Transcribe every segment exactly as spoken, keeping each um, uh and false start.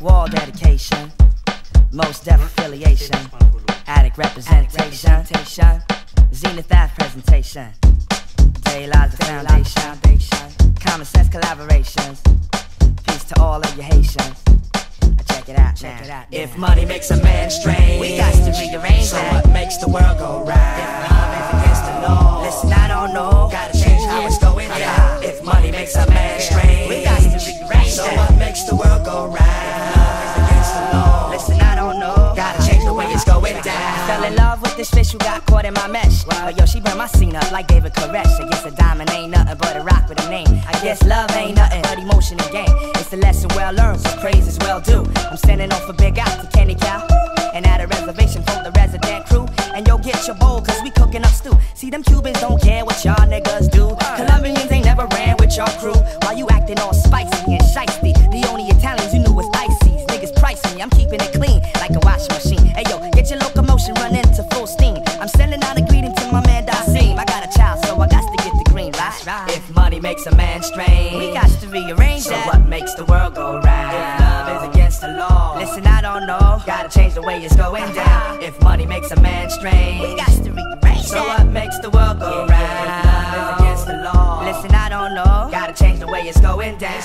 Wall dedication, most deaf affiliation, addict representation, Zenith Ave presentation, Day Lies the foundation, common sense collaborations, peace to all of you Haitians. Check it out, check it out. If money makes a man strange, we got to rearrange so that. what makes the world go round? If love is against the law, listen, I don't know. Gotta change how it's going down. If money makes a man strange, we got to rearrange so that. what makes the world go round? If love is against the law, listen, I don't know. gotta change the way it's going down. Fell in love with this fish who got caught in my mesh. But yo, she burned my scene up like David Koresh. I guess a diamond ain't nothing but a rock with a name. I guess love ain't nothing but emotion and game. It's a lesson well learned, so praise is well due. I'm sending off a big out to Kenny Cow, and at a reservation for the resident crew. And yo, get your bowl, cause we cooking up stew. See, them Cubans don't care what y'all niggas do. Colombians ain't never ran with y'all crew. While you acting all spicy and shiesty, the only Italians you knew was ices. Niggas pricey, I'm keeping it clean like a washing machine. Hey yo, get your locomotion running to full steam. I'm sending out a greeting to my man Dasim. I got a child, so I got to get the green light. If money makes a man strange, We got to rearrange so that. what makes the world go round? If love is against the law, Listen, I don't know. gotta change the way it's going down. If money makes a man strange, We got to rearrange so that. what makes the world go round? If love is against the law, Listen, I don't know. gotta change the way it's going down.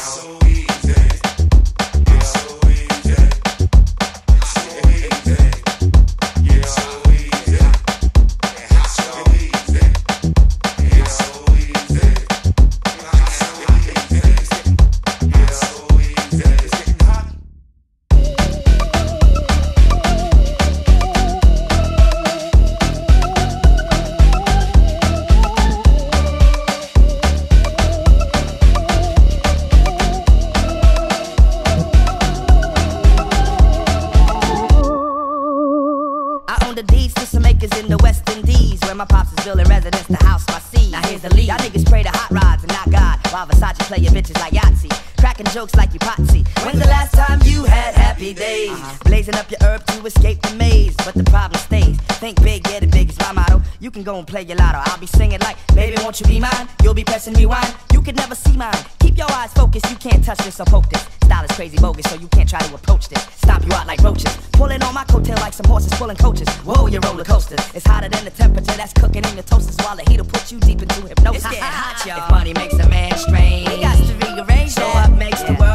I own the deeds to some acres in the West Indies, where my pops is building residence to house my seed. Now here's the lead. Y'all niggas pray to hot rods and not God, while Versace play your bitches like Yahtzee, cracking jokes like you Potsy. When's the last time you had happy days? Uh-huh. Blazing up your herb to escape the maze, but the problem stays. Think big, get it big is my motto. You can go and play your lotto. I'll be singing like, baby, won't you be mine? You'll be pressing rewind. You could never see mine. Keep your eyes focused. You can't touch this or poke this. Style is crazy bogus, so you can't try to approach this. Stomp you out like roaches, pulling on my coattail like some horses pulling coaches. Whoa, you roller coasters. It's hotter than the temperature that's cooking in your toasters, while the heat'll put you deep into hypnosis. It's getting hot, y'all. If money makes a man strange, We got to rearrange so that. what makes the world